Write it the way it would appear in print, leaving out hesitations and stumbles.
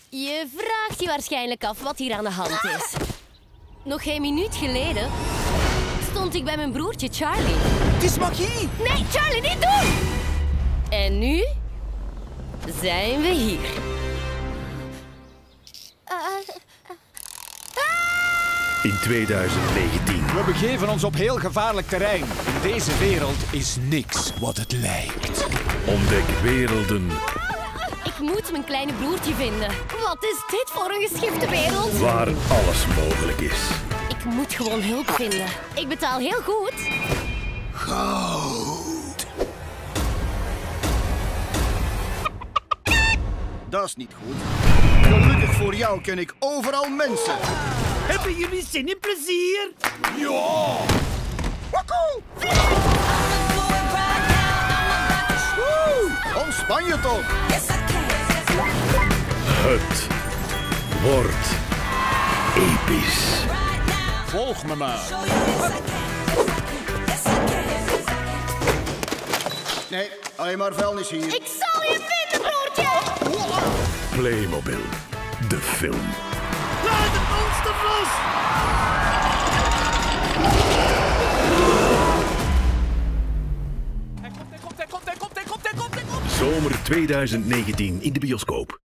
Je vraagt je waarschijnlijk af wat hier aan de hand is. Nog geen minuut geleden stond ik bij mijn broertje Charlie. Het is magie! Nee, Charlie, niet doen! En nu zijn we hier. In 2019. We begeven ons op heel gevaarlijk terrein. In deze wereld is niks wat het lijkt. Ontdek werelden Ik moet mijn kleine broertje vinden. Wat is dit voor een geschifte wereld? waar alles mogelijk is. Ik moet gewoon hulp vinden. Ik betaal heel goed. Goud. Dat is niet goed. Gelukkig voor jou ken ik overal mensen. Hebben jullie zin in plezier? Ja! Wakkoe! Ontspan je toch. Het wordt episch. Volg me maar. Nee, alleen maar vuilnis hier. Ik zal je vinden, broertje! Playmobil, de film. Laat het monster los! Zomer 2019 in de bioscoop.